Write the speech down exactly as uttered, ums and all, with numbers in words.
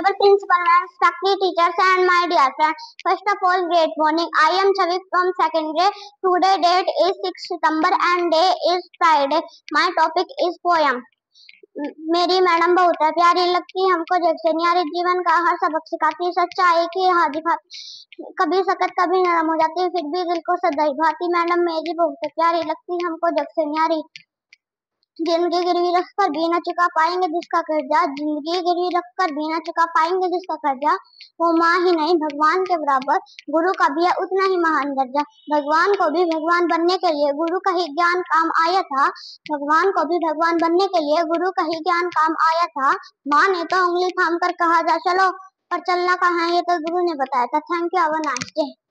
Honorable Principal, Ma'am, faculty, teachers, and my dear friends. First of all, great morning. I am Chavi from second grade. Today date is sixth September and day is Friday. My topic is poem. मेरी madam बहुत है प्यारी लगती हमको जैसे न्यारी जीवन का हर सबक सिखाती सच्चाई की हाजी भाती कभी सख्त कभी नरम हो जाती फिर भी दिल को सदैव भाती मैडम मेरी बहुत प्यारी लगती हमको जैसे न्यारी जिंदगी गिरवी रख कर भी न चुका पाएंगे जिसका कर्जा जिंदगी गिरवी रख कर भी न चुका पाएंगे जिसका कर्जा वो माँ ही नहीं भगवान के बराबर गुरु का भी है उतना ही महान दर्जा भगवान को भी भगवान बनने के लिए गुरु का ही ज्ञान काम आया था भगवान को भी भगवान बनने के लिए गुरु का ही ज्ञान काम आया था माँ ने तो उंगली थाम कर कहा जा चलो पर चलना कहाँ है ये तो गुरु ने बताया था। Thank you, have a nice day.